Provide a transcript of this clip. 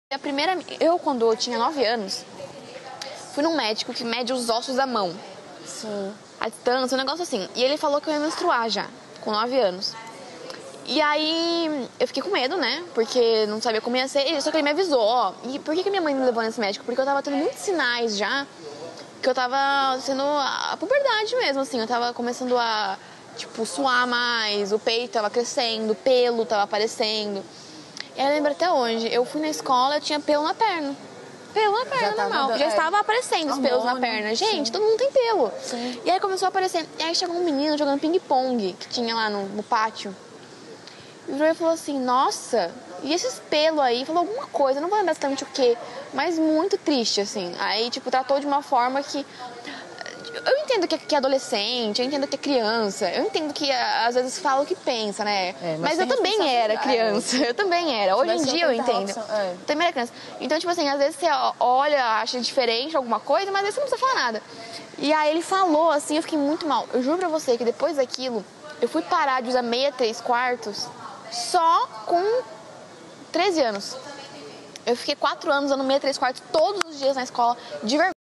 Quando eu tinha 9 anos, fui num médico que mede os ossos da mão. Sim. A distância, um negócio assim. E ele falou que eu ia menstruar já, com 9 anos. E aí, eu fiquei com medo, né? Porque não sabia como ia ser. Só que ele me avisou, ó. E por que minha mãe me levou nesse médico? Porque eu tava tendo muitos sinais já. Que eu tava sendo a puberdade mesmo, assim. Eu tava começando a, tipo, suar mais. O peito tava crescendo, o pelo tava aparecendo. E aí eu lembro até hoje. Eu fui na escola, eu tinha pelo na perna. Pelo na perna, normal. Já estava aparecendo os pelos na perna. Gente, sim. Todo mundo tem pelo. Sim. E aí começou a aparecer. E aí chegou um menino jogando ping-pong, que tinha lá no pátio. E ele falou assim, nossa, e esses pelos aí? Falou alguma coisa, não vou lembrar exatamente o quê, mas muito triste, assim. Aí, tipo, tratou de uma forma que... Eu entendo que é adolescente, eu entendo que é criança, eu entendo que às vezes fala o que pensa, né? Mas eu também era criança, eu também era. Hoje em dia eu entendo. Eu também era criança. Então, tipo assim, às vezes você olha, acha diferente alguma coisa, mas às vezes você não precisa falar nada. E aí ele falou assim, eu fiquei muito mal. Eu juro pra você que depois daquilo, eu fui parar de usar meia 3/4 só com 13 anos. Eu fiquei 4 anos usando meia 3/4 todos os dias na escola, de vergonha.